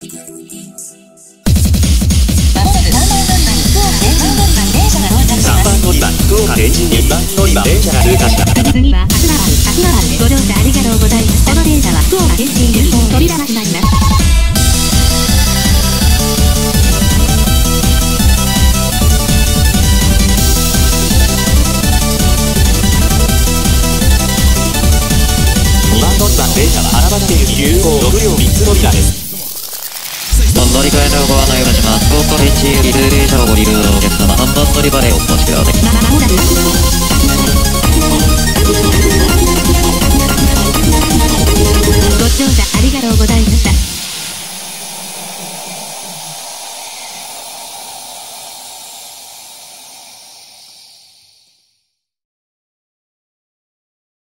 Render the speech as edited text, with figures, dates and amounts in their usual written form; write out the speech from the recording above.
3番乗り場福岡天神2番乗り場電車が通過した。 次は阿諏訪湾でご乗車ありがとうございます。この電車は福岡天神行き扉が閉まります。 2番乗り場電車は花畑行き急行6両3つ扉です。 乗り換えのご案内をいたします。福岡天神行き通電車をご利用のお客様、3番乗り場でお待ちください。 まもなく